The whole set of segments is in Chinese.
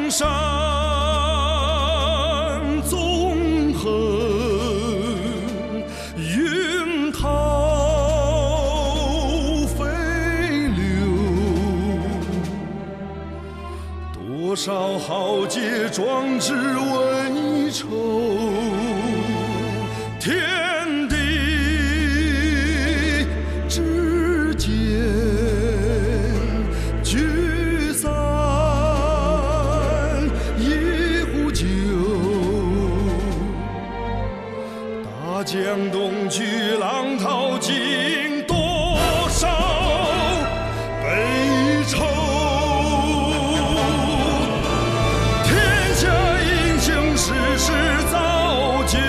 山纵横，云涛飞流，多少豪杰壮志为酬，天地之间聚散一壶酒，大江东去，浪淘尽多少悲愁。天下英雄世事造就，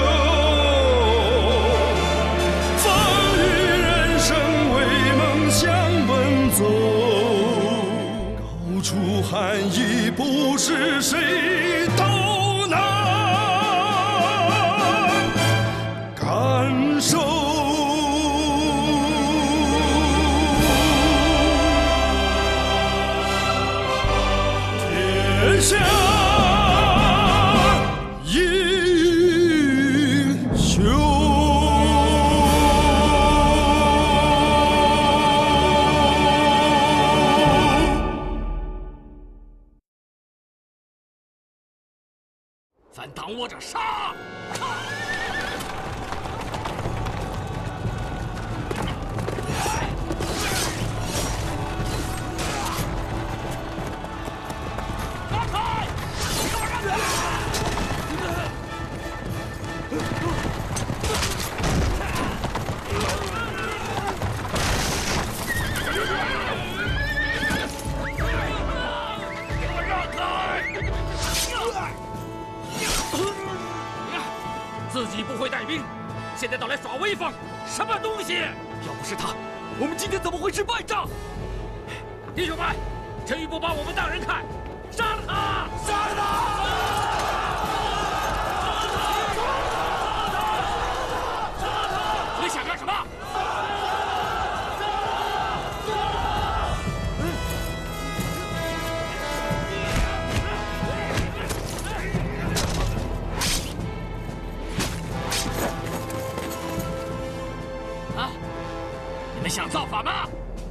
风雨人生为梦想奔走。高处寒意不是谁都能感受。天下英雄。 反党我者杀！让开！给我让开！给我让开！自己不会带兵，现在倒来耍威风，什么东西？要不是他，我们今天怎么会是败仗？弟兄们，陈玉不把我们当人看，杀了他！杀了他！你想干什么？啊！你们想造反吗？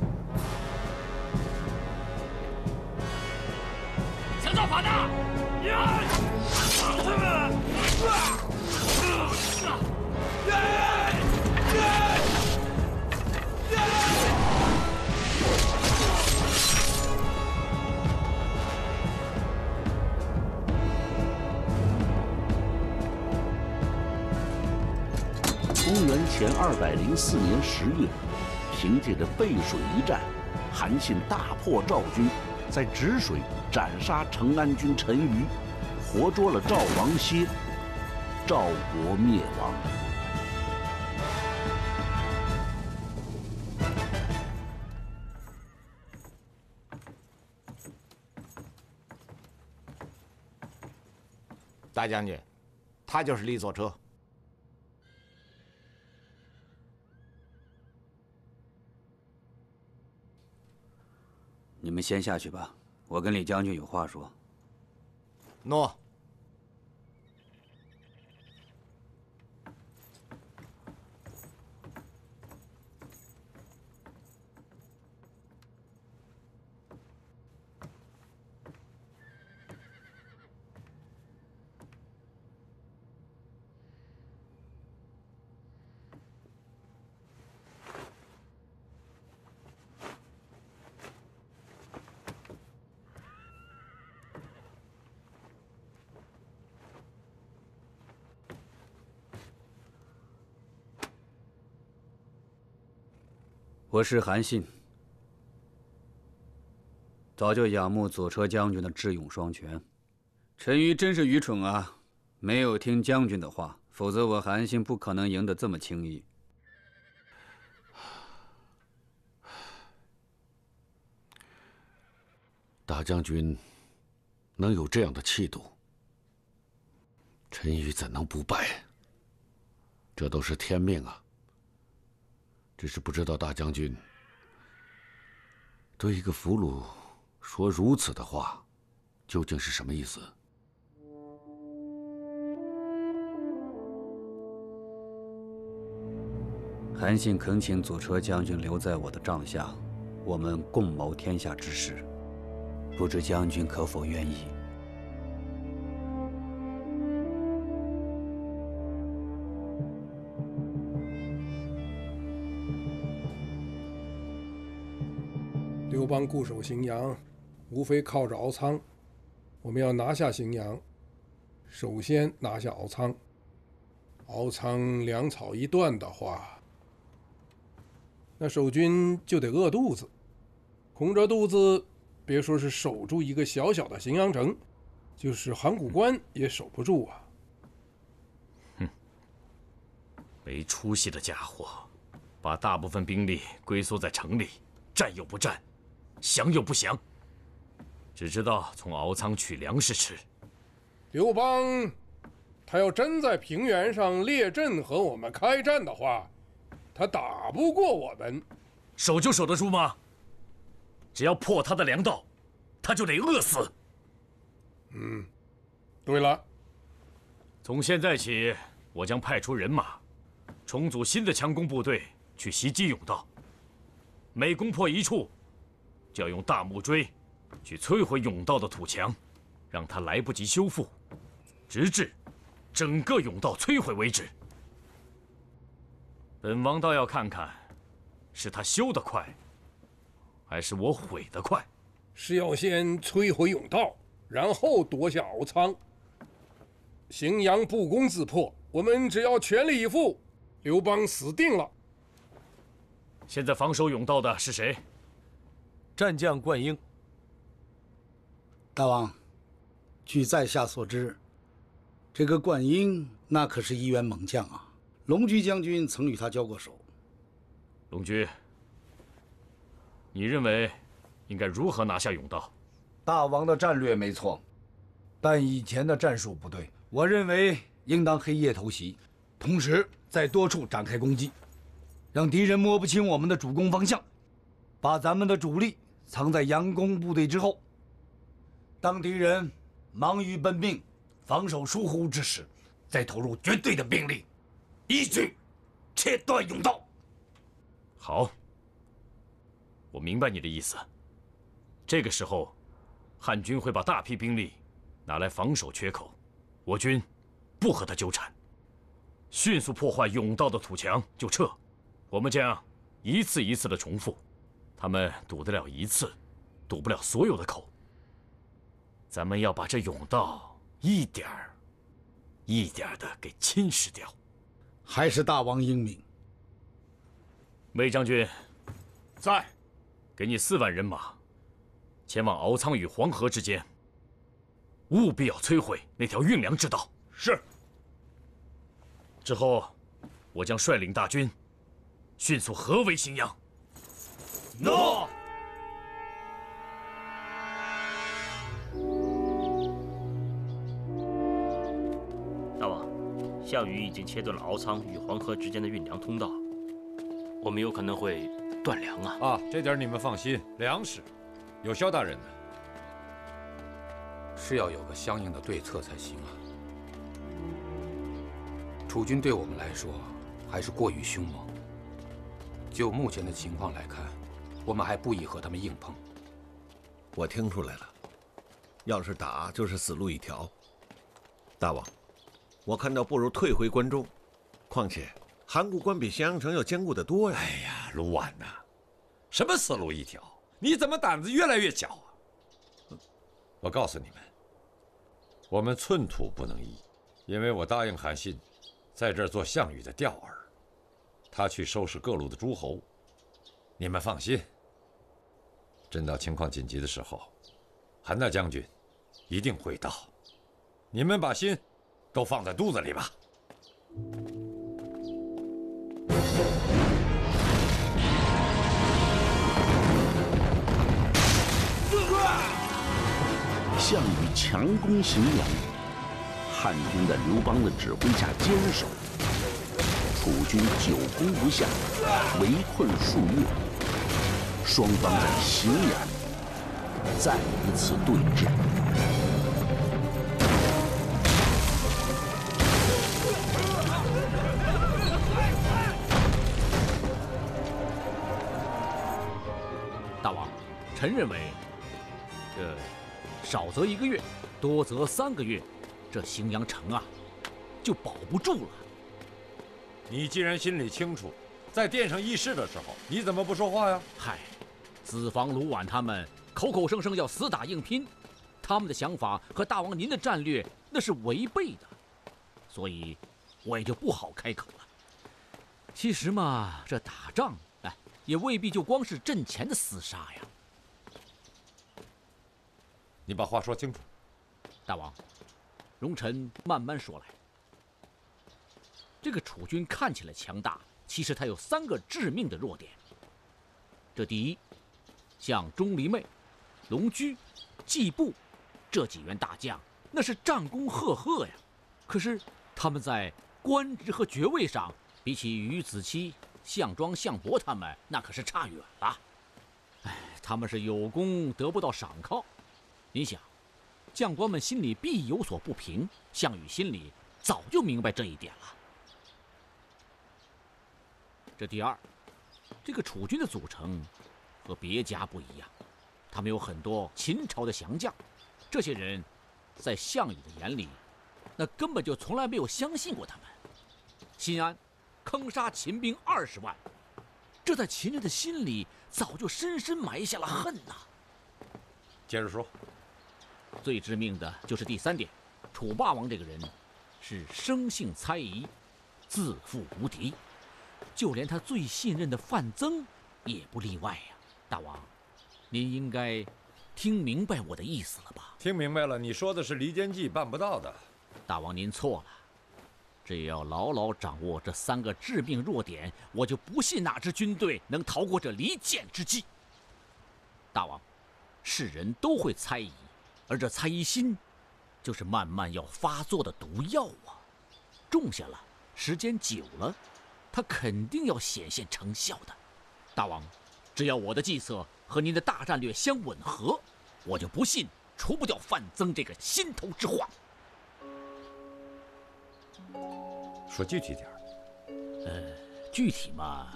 想造反的！ 公元前204年10月，凭借着背水一战，韩信大破赵军，在止水斩杀成安军陈馀，活捉了赵王歇，赵国灭亡。 大将军，他就是李左车。 你们先下去吧，我跟李将军有话说。 诺。 我是韩信，早就仰慕左车将军的智勇双全。陈馀真是愚蠢啊，没有听将军的话，否则我韩信不可能赢得这么轻易。 大将军能有这样的气度，陈馀怎能不败？这都是天命啊！只是不知道大将军对一个俘虏说如此的话， 究竟是什么意思？ 韩信恳请左车将军留在我的帐下，我们共谋天下之事，不知将军可否愿意？ 刘邦固守荥阳，无非靠着敖仓。我们要拿下荥阳，首先拿下敖仓。敖仓粮草一断的话，那守军就得饿肚子，空着肚子，别说是守住一个小小的荥阳城，就是函谷关也守不住啊！ 哼，没出息的家伙，把大部分兵力龟缩在城里，战又不战，降又不降，只知道从敖仓取粮食吃。 刘邦，他要真在平原上列阵和我们开战的话，他打不过我们。 守就守得住吗？只要破他的粮道，他就得饿死。 对了， 从现在起，我将派出人马，重组新的强攻部队去袭击甬道。每攻破一处，就要用大木锥去摧毁甬道的土墙，让他来不及修复，直至整个甬道摧毁为止。本王倒要看看，是他修得快，还是我毁得快。 是要先摧毁甬道，然后夺下敖仓。荥阳不攻自破，我们只要全力以赴，刘邦死定了。 现在防守甬道的是谁？ 战将灌婴。 大王，据在下所知，这个灌婴那可是一员猛将啊！龙驹将军曾与他交过手。 龙驹，你认为应该如何拿下甬道？ 大王的战略没错，但以前的战术不对。我认为应当黑夜偷袭，同时在多处展开攻击，让敌人摸不清我们的主攻方向，把咱们的主力藏在佯攻部队之后。当敌人忙于奔命、防守疏忽之时，再投入绝对的兵力，一举切断甬道。 好，我明白你的意思。这个时候，汉军会把大批兵力拿来防守缺口，我军不和他纠缠，迅速破坏甬道的土墙就撤。我们将一次一次的重复，他们堵得了一次，堵不了所有的口。咱们要把这甬道一点儿一点儿的给侵蚀掉。 还是大王英明。 魏将军， 在， 给你4万人马，前往敖仓与黄河之间，务必要摧毁那条运粮之道。 是。 之后，我将率领大军，迅速合围荥阳。 诺。 大王，项羽已经切断了敖仓与黄河之间的运粮通道，我们有可能会断粮啊！ 啊，这点你们放心，粮食有萧大人的。 是要有个相应的对策才行啊。楚军对我们来说还是过于凶猛，就目前的情况来看，我们还不宜和他们硬碰。 我听出来了，要是打就是死路一条。大王，我看到不如退回关中，况且函谷关比咸阳城要坚固得多呀。 哎呀，卢绾呐，什么死路一条？你怎么胆子越来越小啊？我告诉你们，我们寸土不能移，因为我答应韩信，在这儿做项羽的调饵，他去收拾各路的诸侯。你们放心，真到情况紧急的时候，韩大将军一定会到。你们把心都放在肚子里吧。 项羽强攻荥阳，汉军在刘邦的指挥下坚守，楚军久攻不下，围困数月，双方在荥阳再一次对峙。 臣认为，这少则1个月，多则3个月，这荥阳城啊，就保不住了。 你既然心里清楚，在殿上议事的时候，你怎么不说话呀？ 嗨，子房、卢绾他们口口声声要死打硬拼，他们的想法和大王您的战略那是违背的，所以我也就不好开口了。其实嘛，这打仗，也未必就光是阵前的厮杀呀。 你把话说清楚。 大王，容臣慢慢说来。这个楚军看起来强大，其实他有3个致命的弱点。这第一，像钟离昧、龙驹、季布这几员大将，那是战功赫赫呀。可是他们在官职和爵位上，比起于子期、项庄、项伯他们，那可是差远了。他们是有功得不到赏犒。你想，将官们心里必有所不平，项羽心里早就明白这一点了。这第二，这个楚军的组成和别家不一样，他们有很多秦朝的降将，这些人在项羽的眼里，那根本就从来没有相信过他们。新安坑杀秦兵20万，这在秦人的心里早就深深埋下了恨呐。 接着说。 最致命的就是第3点，楚霸王这个人是生性猜疑，自负无敌，就连他最信任的范增也不例外呀。大王，您应该听明白我的意思了吧？ 听明白了，你说的是离间计办不到的。 大王您错了，只要牢牢掌握这3个致命弱点，我就不信哪支军队能逃过这离间之计。大王，世人都会猜疑，而这猜疑心，就是慢慢要发作的毒药啊！种下了，时间久了，它肯定要显现成效的。大王，只要我的计策和您的大战略相吻合，我就不信除不掉范增这个心头之患。 说具体点。 具体嘛，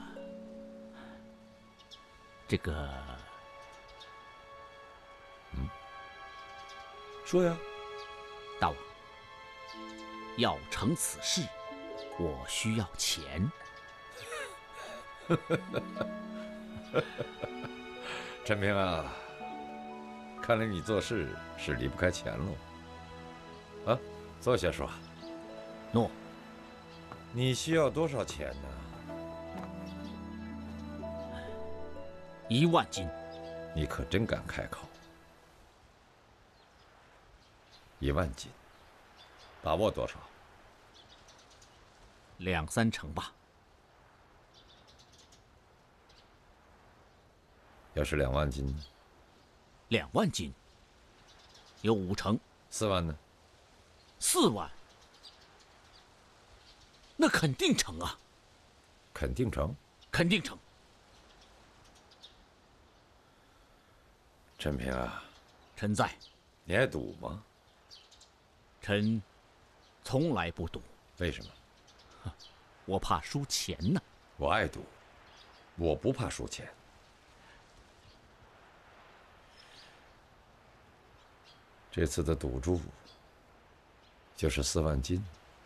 这个， 说呀。 大王，要成此事，我需要钱。 陈平啊，看来你做事是离不开钱喽。啊，坐下说。 诺。 你需要多少钱呢 ？1万斤。 你可真敢开口。1万斤，把握多少 ？2、3成吧。 要是2万斤呢 ？2万斤，有5成。 4万呢 ？4万，那肯定成啊！ 肯定成？ 肯定成。 陈平啊， 臣在。 你爱赌吗？ 臣从来不赌。 为什么？ 我怕输钱呢。 我爱赌，我不怕输钱。这次的赌注就是4万斤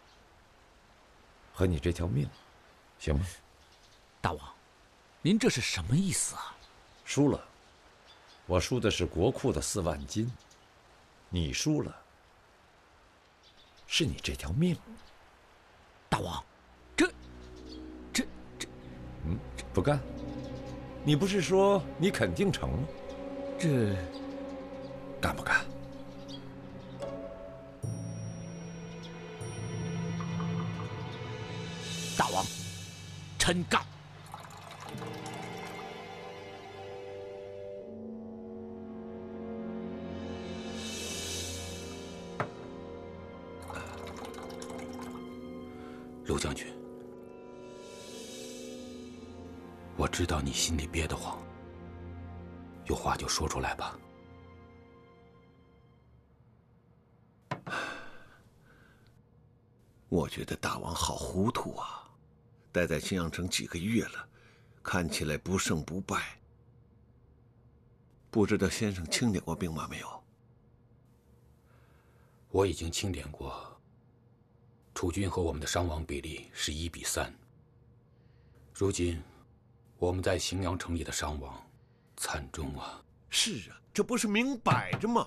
和你这条命，行吗？ 大王，您这是什么意思啊？ 输了，我输的是国库的4万斤；你输了，是你这条命。 大王，这， 不干？你不是说你肯定成吗？ 这， 干不干？ 大王，臣干。 陆将军，我知道你心里憋得慌，有话就说出来吧。 我觉得大王好糊涂啊！待在青阳城几个月了，看起来不胜不败， 不知道先生清点过兵马没有？ 我已经清点过。楚军和我们的伤亡比例是1比3。如今，我们在荥阳城里的伤亡惨重啊！ 是啊，这不是明摆着吗？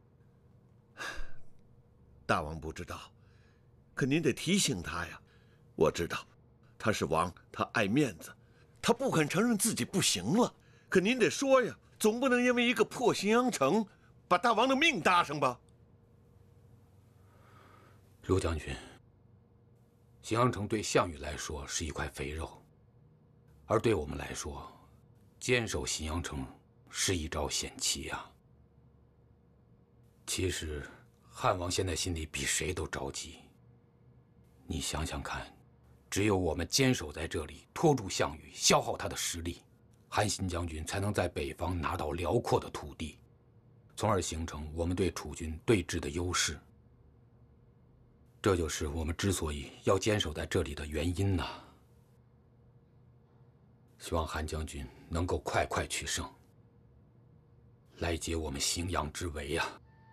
大王不知道，可您得提醒他呀。我知道，他是王，他爱面子，他不肯承认自己不行了。可您得说呀，总不能因为一个破荥阳城，把大王的命搭上吧？ 卢将军，荥阳城对项羽来说是一块肥肉，而对我们来说，坚守荥阳城是一招险棋啊。其实，汉王现在心里比谁都着急。你想想看，只有我们坚守在这里，拖住项羽，消耗他的实力，韩信将军才能在北方拿到辽阔的土地，从而形成我们对楚军对峙的优势。这就是我们之所以要坚守在这里的原因呐。希望韩将军能够快快取胜，来解我们荥阳之围呀！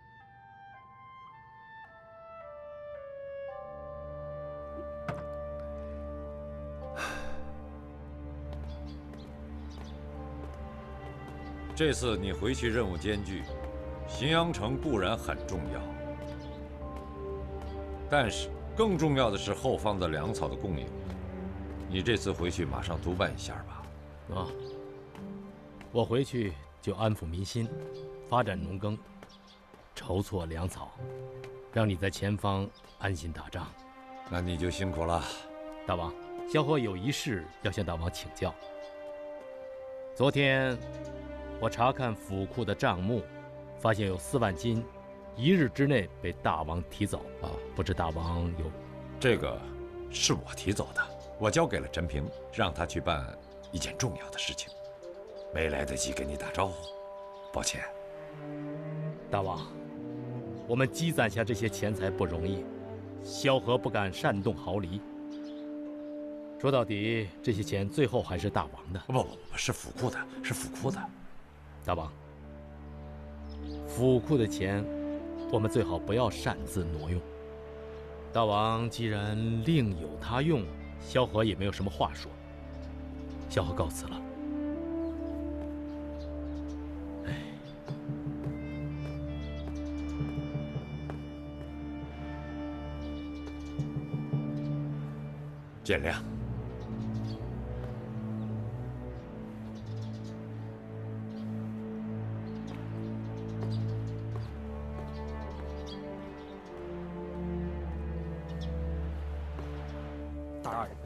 这次你回去任务艰巨，荥阳城固然很重要，但是更重要的是后方的粮草的供应。你这次回去马上督办一下吧。 啊，我回去就安抚民心，发展农耕，筹措粮草，让你在前方安心打仗。 那你就辛苦了。 大王，萧何有一事要向大王请教。昨天我查看府库的账目，发现有4万金，1日之内被大王提走啊！不知大王有？ 这个是我提走的，我交给了陈平，让他去办一件重要的事情，没来得及跟你打招呼，抱歉。 大王，我们积攒下这些钱财不容易，萧何不敢擅动毫厘。说到底，这些钱最后还是大王的。 不，是府库的，是府库的。 大王，府库的钱，我们最好不要擅自挪用。大王既然另有他用，萧何也没有什么话说。萧何告辞了。 见谅。 大人，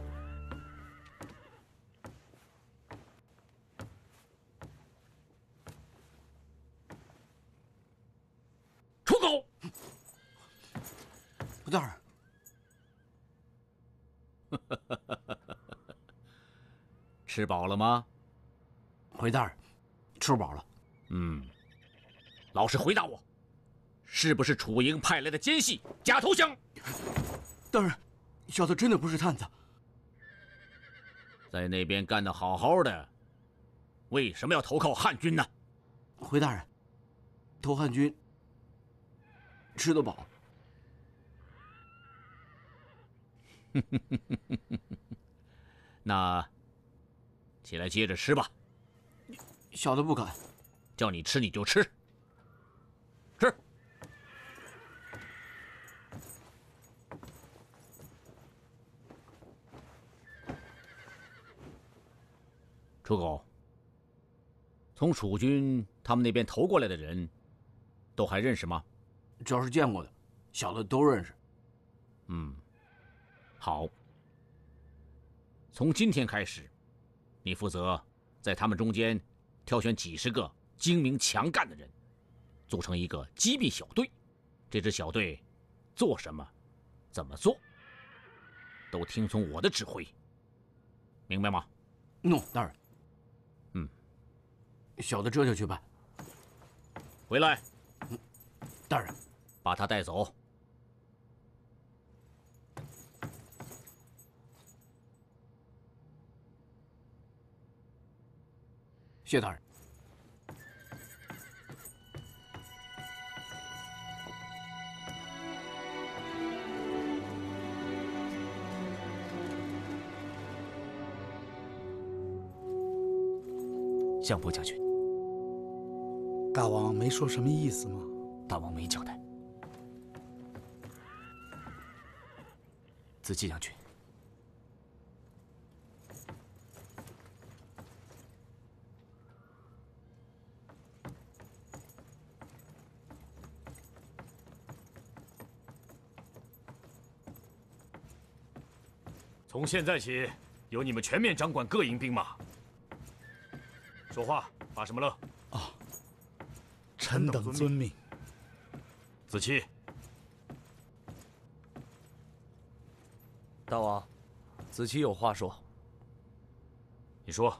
出口！ 回大人。 吃饱了吗？ 回大人，吃饱了。 老实回答我，是不是楚营派来的奸细假投降？ 大人，小的真的不是探子。 在那边干得好好的，为什么要投靠汉军呢？ 回大人，投汉军吃得饱。 那起来接着吃吧。 小的不敢。 叫你吃你就吃。吃。出口。从楚军他们那边投过来的人，都还认识吗？ 只要是见过的，小的都认识。 好。从今天开始，你负责在他们中间挑选几十个精明强干的人，组成一个机密小队。这支小队做什么、怎么做，都听从我的指挥，明白吗？ 大人。小的这就去办。 回来。 大人。 把他带走。 谢大人。 相伯将军。 大王没说什么意思吗？ 大王没交代。子期将军， 从现在起，由你们全面掌管各营兵马。说话，发什么勒？ 啊，臣等遵命。 子期。 大王，子期有话说。 你说。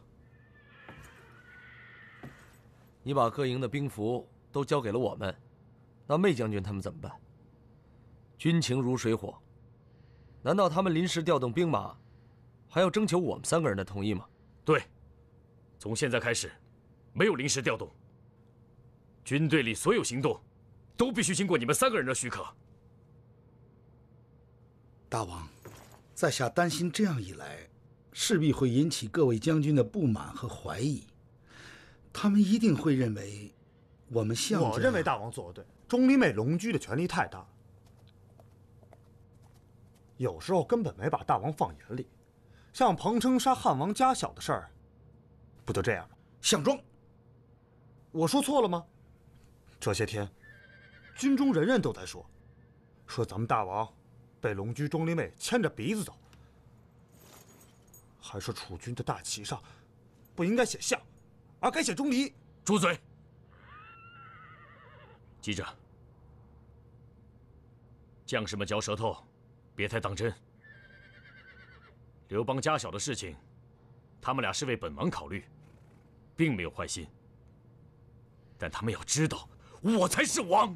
你把各营的兵符都交给了我们，那媚将军他们怎么办？军情如水火，难道他们临时调动兵马，还要征求我们3个人的同意吗？ 对，从现在开始，没有临时调动。军队里所有行动，都必须经过你们3个人的许可。 大王。 在下担心，这样一来，势必会引起各位将军的不满和怀疑。他们一定会认为我们项家…… 我认为大王做得对。钟离昧龙驹的权力太大，有时候根本没把大王放眼里。像彭城杀汉王家小的事儿，不就这样吗？ 项庄， 我说错了吗？这些天，军中人人都在说咱们大王。 被龙驹钟离昧牵着鼻子走，还说楚军的大旗上不应该写项，而该写钟离。 住嘴！记着，将士们嚼舌头，别太当真。刘邦家小的事情，他们俩是为本王考虑，并没有坏心。但他们要知道，我才是王。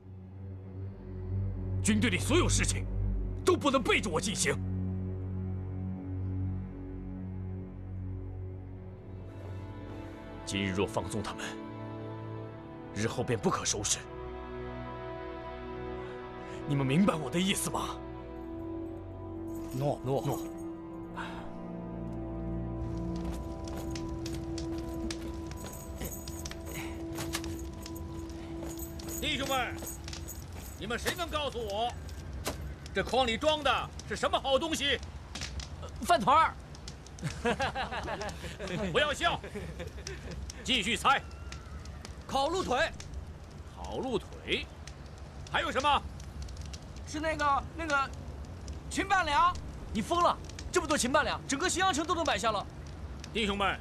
军队里所有事情。 都不能背着我进行。今日若放纵他们，日后便不可收拾。你们明白我的意思吗？ 诺。 弟兄们，你们谁能告诉我？ 这筐里装的是什么好东西？ 饭团儿。 不要笑，继续猜。 烤鹿腿。 烤鹿腿，还有什么？ 是那个秦半两。你疯了？这么多秦半两，整个咸阳城都能买下了。 弟兄们，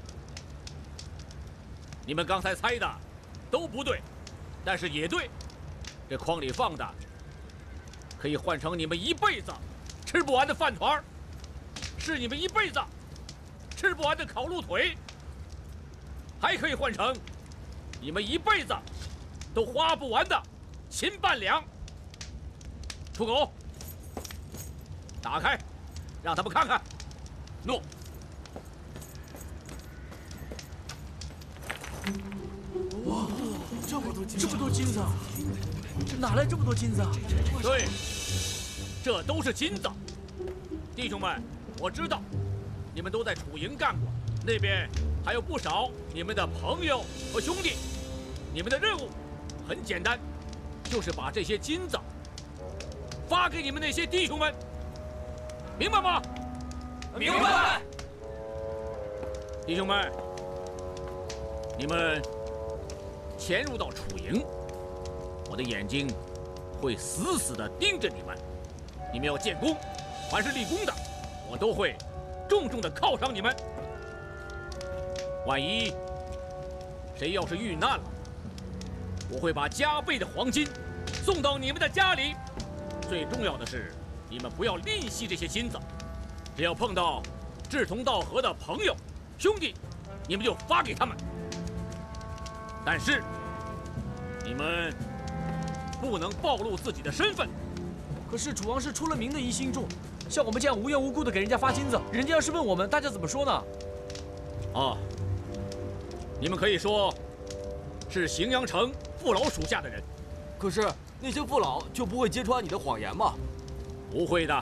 你们刚才猜的都不对，但是也对。这筐里放的。 可以换成你们一辈子吃不完的饭团，是你们一辈子吃不完的烤鹿腿，还可以换成你们一辈子都花不完的秦半两。出口，打开，让他们看看。诺。 哇，这么多金子！ 哪来这么多金子啊？ 对，这都是金子。弟兄们，我知道你们都在楚营干过，那边还有不少你们的朋友和兄弟。你们的任务很简单，就是把这些金子发给你们那些弟兄们，明白吗？ 明白。 弟兄们，你们潜入到楚营。 我的眼睛会死死地盯着你们，你们要建功，凡是立功的，我都会重重地犒赏你们。万一谁要是遇难了，我会把加倍的黄金送到你们的家里。最重要的是，你们不要吝惜这些金子，只要碰到志同道合的朋友、兄弟，你们就发给他们。但是你们。 不能暴露自己的身份。 可是楚王是出了名的疑心重，像我们这样无缘无故的给人家发金子，人家要是问我们，大家怎么说呢？ 啊，你们可以说是荥阳城父老属下的人。 可是那些父老就不会揭穿你的谎言吗？ 不会的。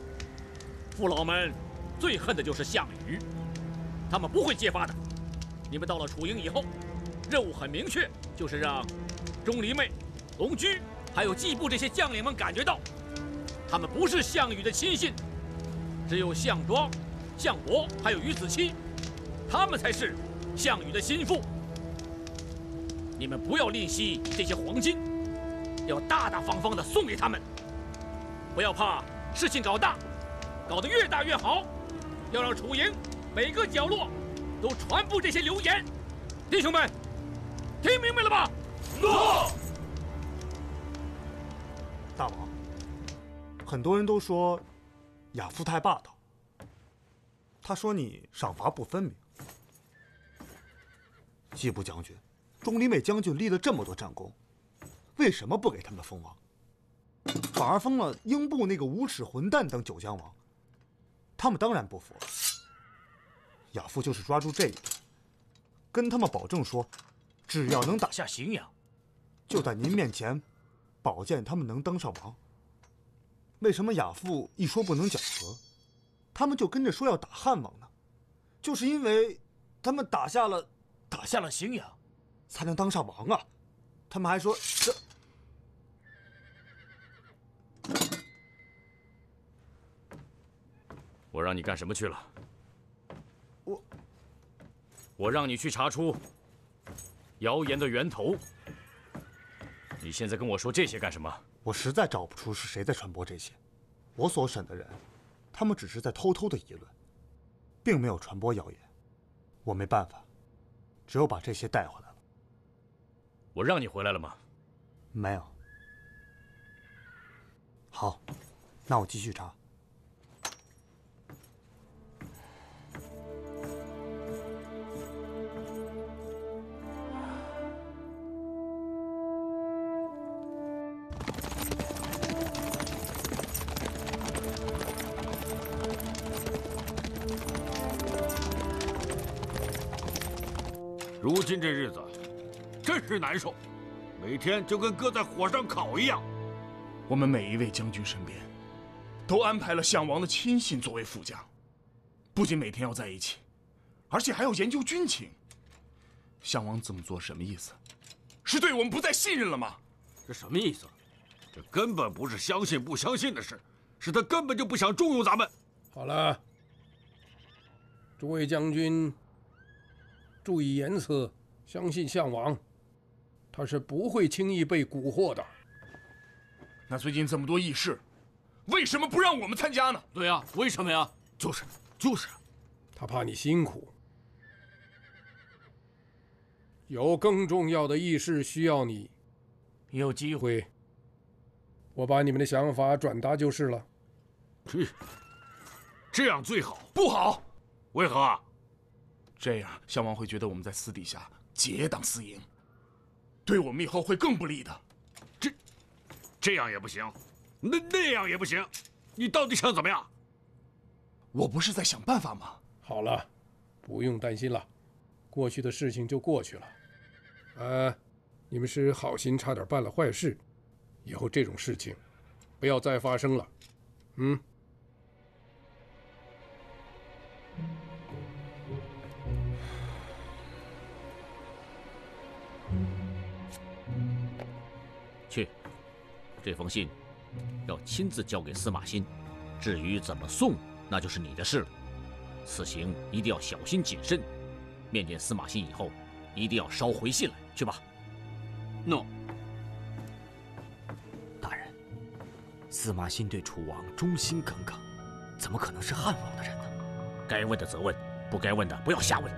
父老们最恨的就是项羽，他们不会揭发的。 你们到了楚营以后，任务很明确，就是让钟离昧、龙驹还有季部这些将领们感觉到，他们不是项羽的亲信，只有项庄、项伯还有于子期，他们才是项羽的心腹。你们不要吝惜这些黄金，要大大方方的送给他们，不要怕事情搞大，搞得越大越好。要让楚营每个角落都传布这些流言。弟兄们，听明白了吧？ 诺。大王，很多人都说亚父太霸道，他说你赏罚不分明。季部将军、钟离昧将军立了这么多战功，为什么不给他们封王，反而封了英布那个无耻混蛋当九江王？他们当然不服了。亚父就是抓住这一点，跟他们保证说，只要能打下荥阳，就在您面前保荐他们能登上王。为什么亚父一说不能讲和，他们就跟着说要打汉王呢？就是因为他们打下了荥阳，才能当上王啊！他们还说这。 我让你干什么去了？我让你去查出谣言的源头。你现在跟我说这些干什么？ 我实在找不出是谁在传播这些。我所审的人，他们只是在偷偷的议论，并没有传播谣言。我没办法，只有把这些带回来了。 我让你回来了吗？ 没有。好，那我继续查。 如今这日子真是难受，每天就跟搁在火上烤一样。 我们每一位将军身边，都安排了项王的亲信作为副将，不仅每天要在一起，而且还要研究军情。项王这么做什么意思？是对我们不再信任了吗？ 这什么意思？这根本不是相信不相信的事，是他根本就不想重用咱们。 好了，诸位将军，注意言辞，相信项王，他是不会轻易被蛊惑的。 那最近这么多议事，为什么不让我们参加呢？ 对呀，为什么呀？ 就是， 他怕你辛苦，有更重要的议事需要你。有机会，我把你们的想法转达就是了。 这样最好。 不好。 为何啊？ 这样项王会觉得我们在私底下结党私营，对我们以后会更不利的。 这样也不行，那样也不行，你到底想怎么样？ 我不是在想办法吗？ 好了，不用担心了，过去的事情就过去了。你们是好心差点办了坏事，以后这种事情不要再发生了。 去，这封信要亲自交给司马欣，至于怎么送，那就是你的事了。此行一定要小心谨慎，面见司马欣以后，一定要捎回信来，去吧。 诺。大人，司马欣对楚王忠心耿耿，怎么可能是汉王的人呢？ 该问的责问，不该问的不要瞎问。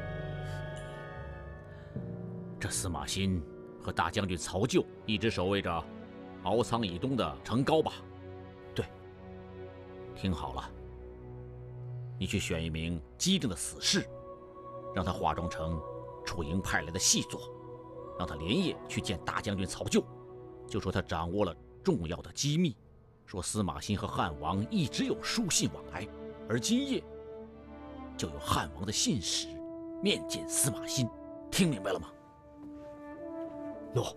这司马欣和大将军曹咎一直守卫着敖仓以东的城高吧？ 对。 听好了，你去选一名机灵的死士，让他化妆成楚营派来的细作，让他连夜去见大将军曹咎，就说他掌握了重要的机密，说司马欣和汉王一直有书信往来，而今夜就有汉王的信使面见司马欣，听明白了吗？ 诺。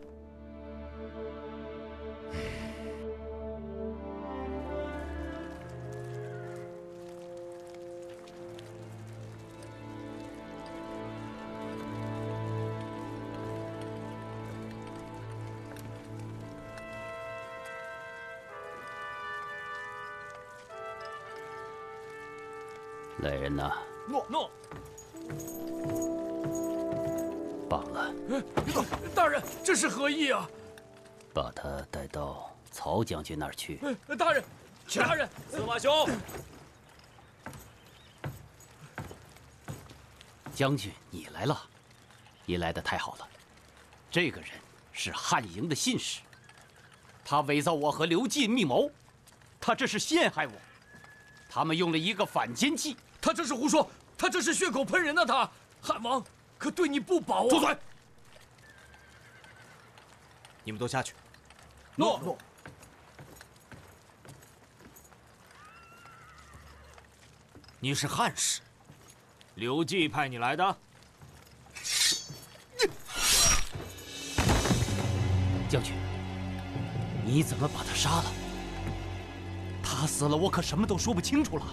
来人呐！ 诺。 罢了。 大人，这是何意啊？ 把他带到曹将军那儿去。 大人，大人， 司马兄。 将军，你来了，你来的太好了。这个人是汉营的信使，他伪造我和刘进密谋，他这是陷害我。他们用了一个反间计。 他这是胡说，他这是血口喷人呐！他汉王可对你不薄啊！ 住嘴！你们都下去。 诺。 你是汉使，刘季派你来的？ 将军，你怎么把他杀了？他死了，我可什么都说不清楚了。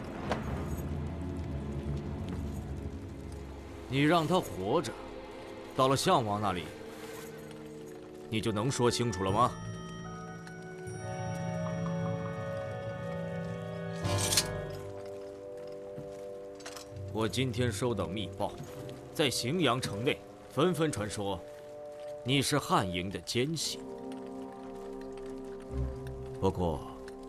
你让他活着，到了项王那里，你就能说清楚了吗？我今天收到密报，在荥阳城内纷纷传说，你是汉营的奸细。不过，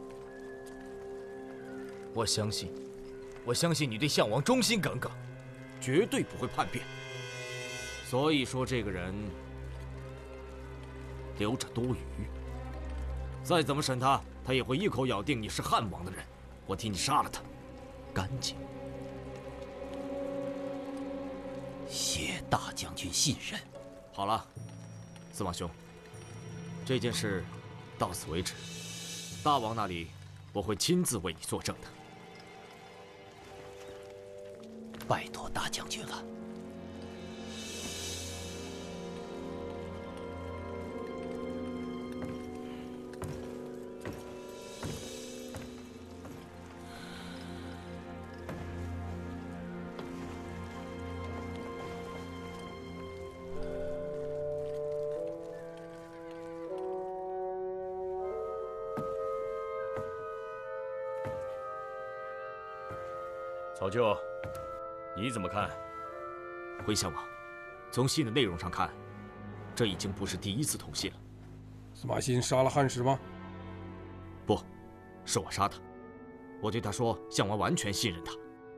我相信你对项王忠心耿耿，绝对不会叛变。所以说，这个人留着多余。再怎么审他，他也会一口咬定你是汉王的人。我替你杀了他，干净。 谢大将军信任。 好了，司马兄，这件事到此为止。大王那里，我会亲自为你作证的。 拜托大将军了。 曹舅，你怎么看？ 回项王，从信的内容上看，这已经不是第一次通信了。 司马欣杀了汉使吗？ 不，是我杀他。我对他说，项王完全信任他。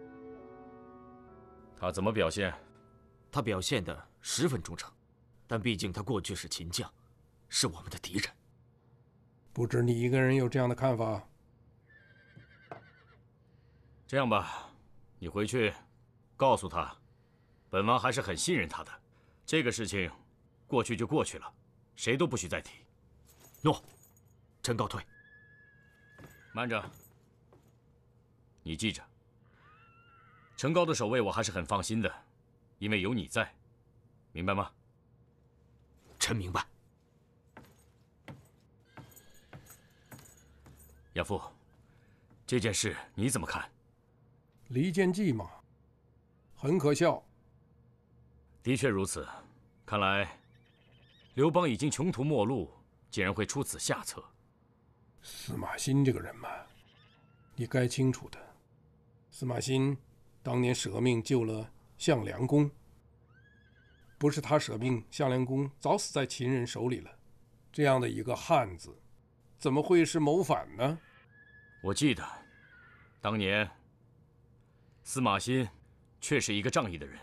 他怎么表现？ 他表现得十分忠诚，但毕竟他过去是秦将，是我们的敌人。 不止你一个人有这样的看法。 这样吧。你回去，告诉他，本王还是很信任他的。这个事情，过去就过去了，谁都不许再提。 诺，臣告退。 慢着，你记着，陈高的守卫我还是很放心的，因为有你在，明白吗？ 臣明白。 亚父，这件事你怎么看？ 离间计嘛，很可笑。 的确如此，看来刘邦已经穷途末路，竟然会出此下策。 司马欣这个人嘛，你该清楚的。司马欣当年舍命救了项梁公，不是他舍命，项梁公早死在秦人手里了。这样的一个汉子，怎么会是谋反呢？ 我记得，当年司马欣确是一个仗义的人。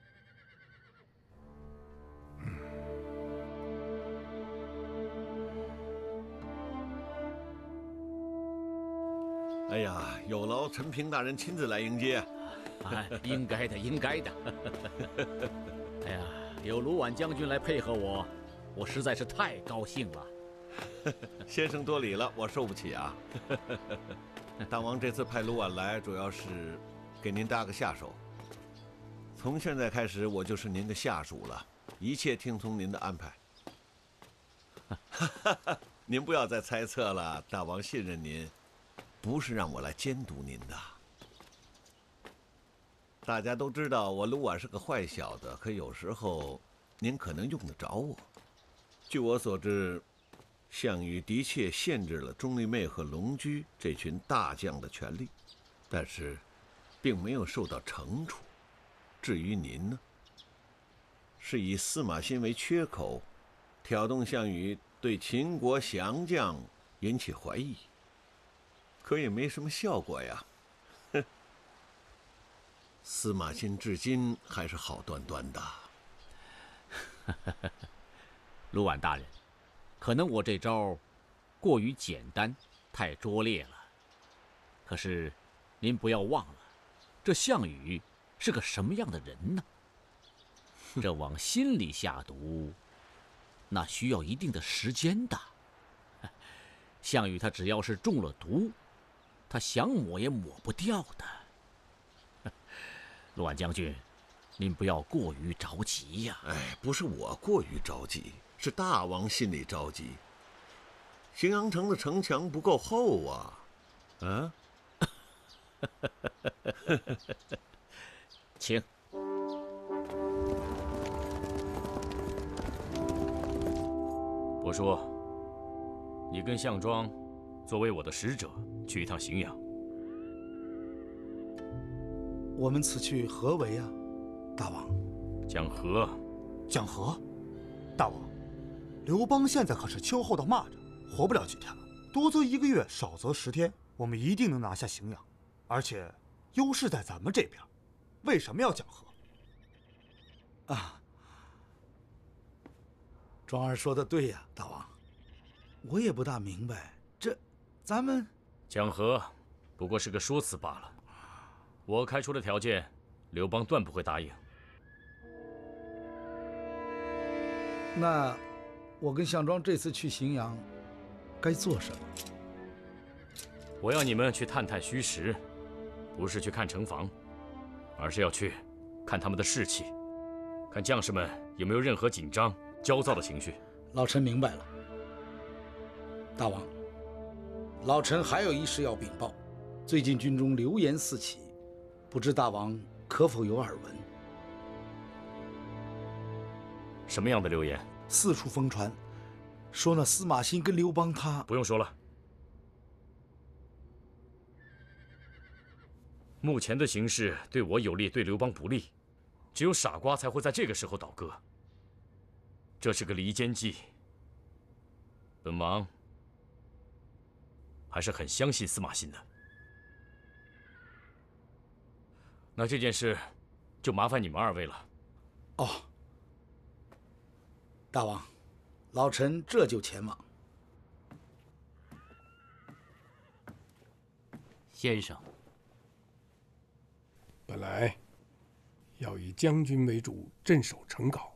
哎呀，有劳陈平大人亲自来迎接。 应该的，应该的。哎呀，有卢绾将军来配合我，我实在是太高兴了。 先生多礼了，我受不起啊。大王这次派卢绾来，主要是给您搭个下手。从现在开始，我就是您的下属了，一切听从您的安排。您不要再猜测了，大王信任您，不是让我来监督您的。大家都知道我卢绾是个坏小子，可有时候您可能用得着我。据我所知，项羽的确限制了钟离昧和龙驹这群大将的权力，但是并没有受到惩处。至于您呢，是以司马欣为缺口，挑动项羽对秦国降将引起怀疑，可也没什么效果呀。哼，司马欣至今还是好端端的。 卢绾大人，可能我这招过于简单，太拙劣了。可是您不要忘了，这项羽是个什么样的人呢？这往心里下毒，那需要一定的时间的。项羽他只要是中了毒，他想抹也抹不掉的。卢绾将军，您不要过于着急呀。 哎，不是我过于着急，是大王心里着急。荥阳城的城墙不够厚啊！啊？ 请。 我说，你跟项庄作为我的使者去一趟荥阳。 我们此去何为啊，大王？ 讲和。 讲和？大王，刘邦现在可是秋后的蚂蚱，活不了几天了。多则1个月，少则10天，我们一定能拿下荥阳。而且优势在咱们这边，为什么要讲和？ 啊，庄儿说的对呀，大王。我也不大明白，咱们讲和不过是个说辞罢了。我开出的条件，刘邦断不会答应。 那我跟项庄这次去荥阳，该做什么？ 我要你们去探探虚实，不是去看城防，而是要去看他们的士气，看将士们有没有任何紧张、焦躁的情绪。 老臣明白了。大王，老臣还有一事要禀报。最近军中流言四起，不知大王可否有耳闻？ 什么样的流言？ 四处疯传，说那司马欣跟刘邦他…… 不用说了。目前的形势对我有利，对刘邦不利，只有傻瓜才会在这个时候倒戈。这是个离间计。本王还是很相信司马欣的。那这件事就麻烦你们2位了。 哦，大王，老臣这就前往。 先生， 本来要以将军为主镇守城皋，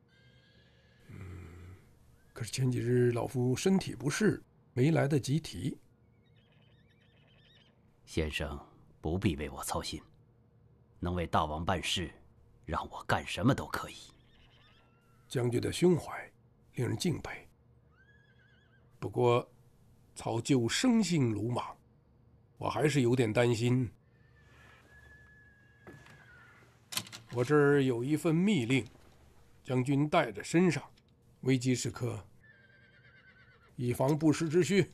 可是前几日老夫身体不适，没来得及提。 先生不必为我操心，能为大王办事，让我干什么都可以。 将军的胸怀令人敬佩，不过曹咎生性鲁莽，我还是有点担心。我这儿有一份密令，将军带在身上，危急时刻以防不时之需。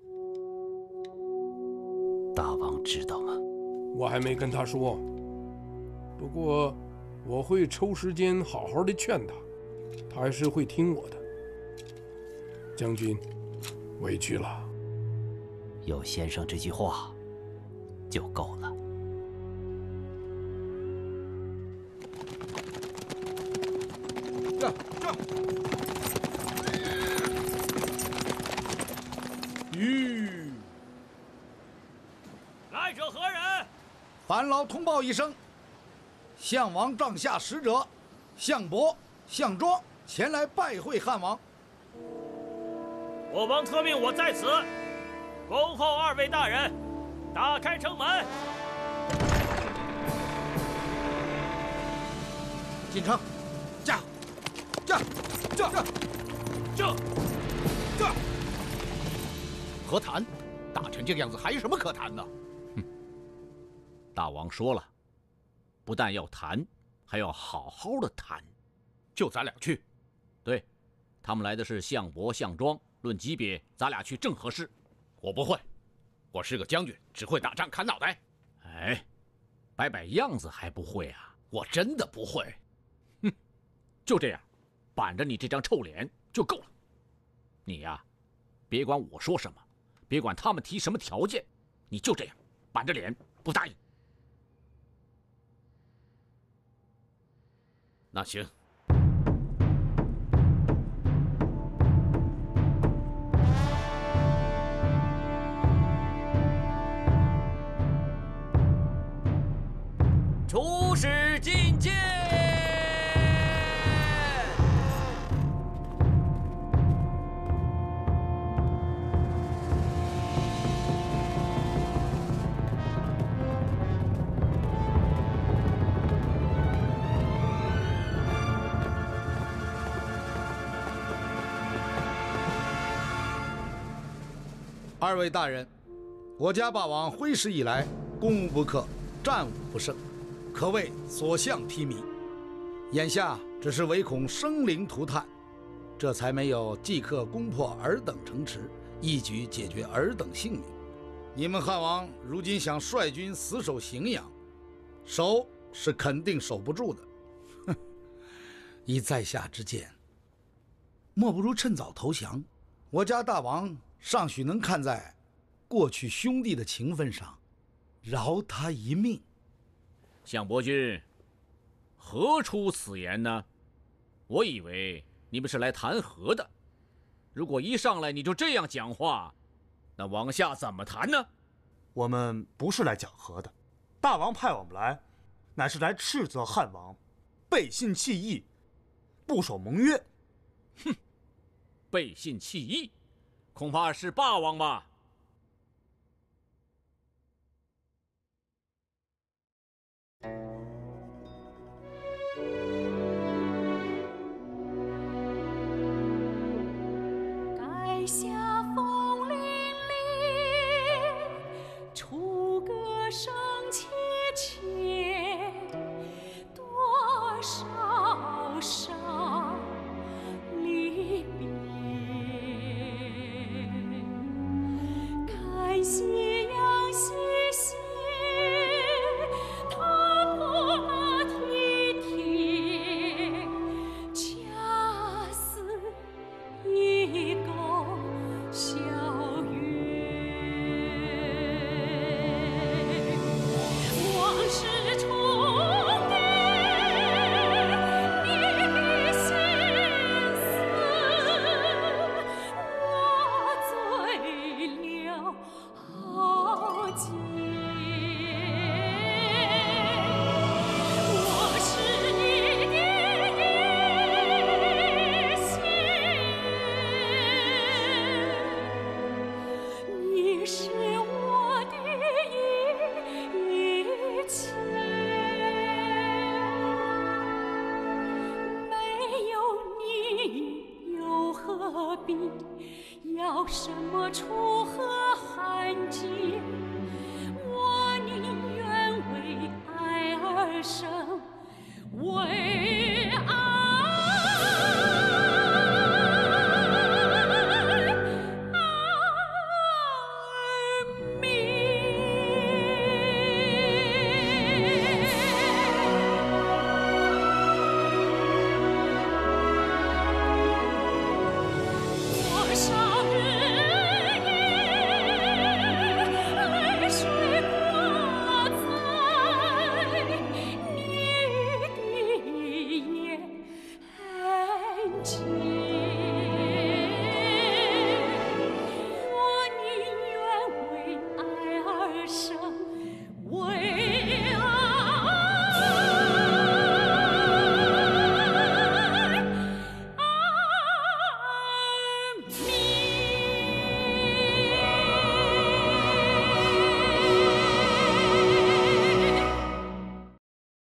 大王知道吗？ 我还没跟他说，不过我会抽时间好好的劝他，他还是会听我的。将军，委屈了。 有先生这句话就够了。 来者何人？ 烦劳通报一声，项王帐下使者项伯、项庄前来拜会汉王。 我王特命我在此，恭候2位大人，打开城门。 进城，驾！ 何谈？大臣这个样子还有什么可谈的？大王说了，不但要谈，还要好好的谈。就咱俩去。对，他们来的是项伯、项庄，论级别，咱俩去正合适。我不会，我是个将军，只会打仗砍脑袋。哎， 摆摆样子还不会啊？我真的不会。哼，就这样，板着你这张臭脸就够了。你呀，别管我说什么，别管他们提什么条件，你就这样板着脸不答应。那行。 出使觐见。 二位大人，我家霸王挥师以来，攻无不克，战无不胜，可谓所向披靡。眼下只是唯恐生灵涂炭，这才没有即刻攻破尔等城池，一举解决尔等性命。你们汉王如今想率军死守荥阳，守是肯定守不住的。哼，以在下之见，莫不如趁早投降。我家大王尚许能看在过去兄弟的情分上，饶他一命。 相伯君，何出此言呢？我以为你们是来谈和的，如果一上来你就这样讲话，那往下怎么谈呢？ 我们不是来讲和的，大王派我们来，乃是来斥责汉王背信弃义，不守盟约。 哼，背信弃义，恐怕是霸王吧？ 垓下风凛凛，楚歌声切切，多少伤离别。看夕阳西斜，踏破马蹄铁，恰似一钩小月。往事重叠，你心思，我醉了好几。我是你的一心，你是我的一切。没有你又何必要什么楚河汉界？我宁愿为爱而生。